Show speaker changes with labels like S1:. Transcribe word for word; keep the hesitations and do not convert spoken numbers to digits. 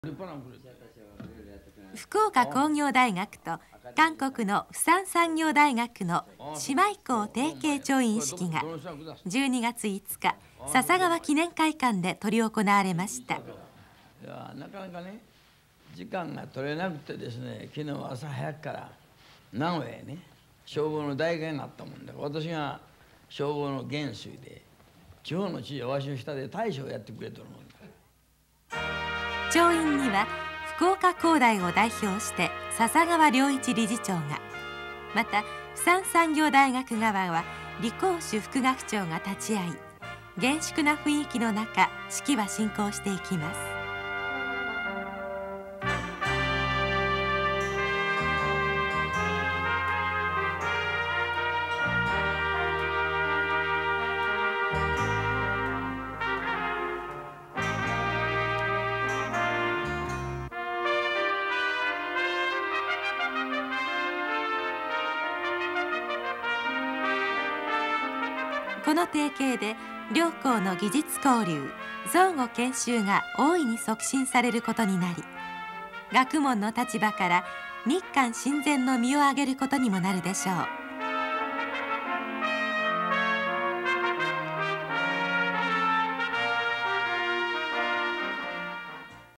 S1: 福岡工業大学と韓国の釜山産業大学の姉妹校提携調印式がじゅうにがついつか笹川記念会館で執り行われました。
S2: いやなかなかね時間が取れなくてですね、昨日朝早くから名古屋へね消防の代替になったもんだから、私が消防の元帥で地方の知事はわしの下で大将をやってくれとるもんだ。
S1: 調印には福岡工大を代表して笹川良一理事長が、また釜山産業大学側は李光州副学長が立ち会い、厳粛な雰囲気の中式は進行していきます。この提携で両校の技術交流、相互研修が大いに促進されることになり、学問の立場から日韓親善の実を上げることにもなるでしょう。